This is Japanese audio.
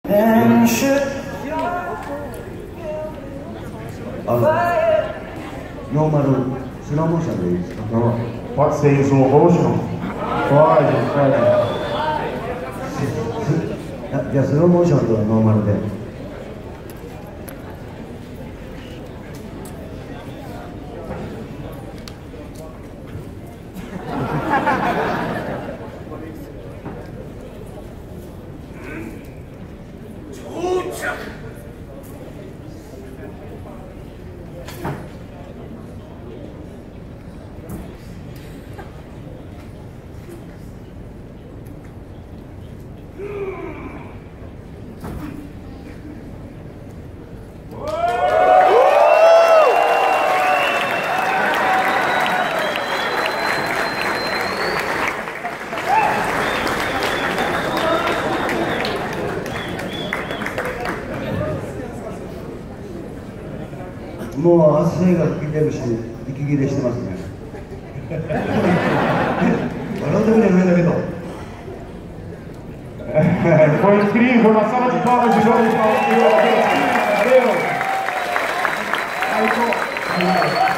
練習ノーマルスローモーションでいいですか？ Pode ser em slow motion? Pode. じゃあスローモーションとノーマルで。もう汗が吹き出るし、息切れしてますね。笑うだけじゃないんだけど。 Foi incrível, uma salva de palmas de João Paulo. Valeu!